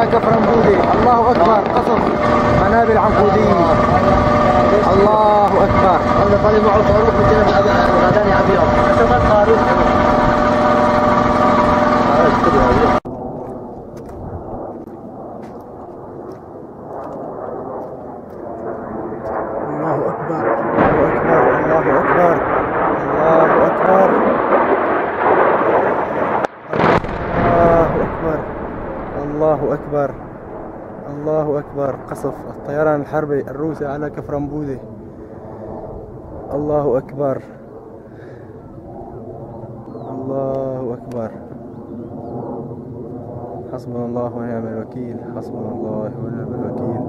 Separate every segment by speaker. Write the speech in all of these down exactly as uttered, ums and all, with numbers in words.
Speaker 1: كفرنبودي. الله أكبر. قصف قنابل عنقودية. الله أكبر.
Speaker 2: هذا طالب معه صاروخ من جنب الغداني أبيض. شوف الصاروخ.
Speaker 1: الله أكبر. الله أكبر. الله أكبر. الله أكبر. الله أكبر. الله أكبر. قصف الطيران الحربي الروسي على كفرنبودي. الله أكبر. الله أكبر. حسبنا الله ونعم الوكيل. حسبنا الله ونعم الوكيل.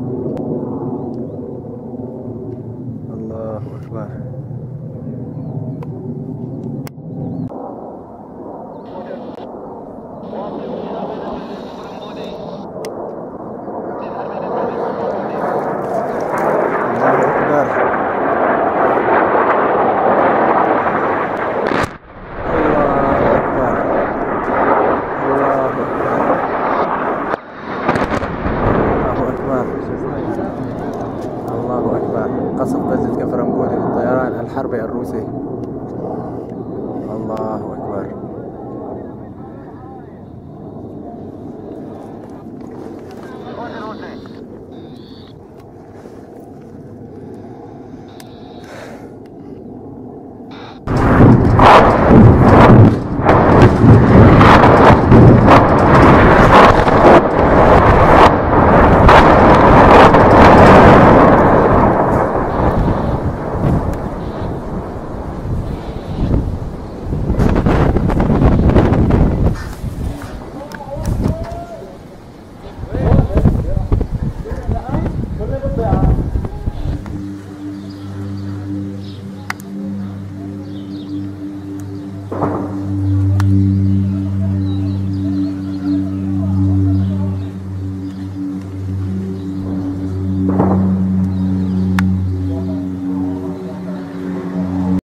Speaker 1: الله أكبر. قصف بلدة كفرنبودي بالطيران الحربي الروسي.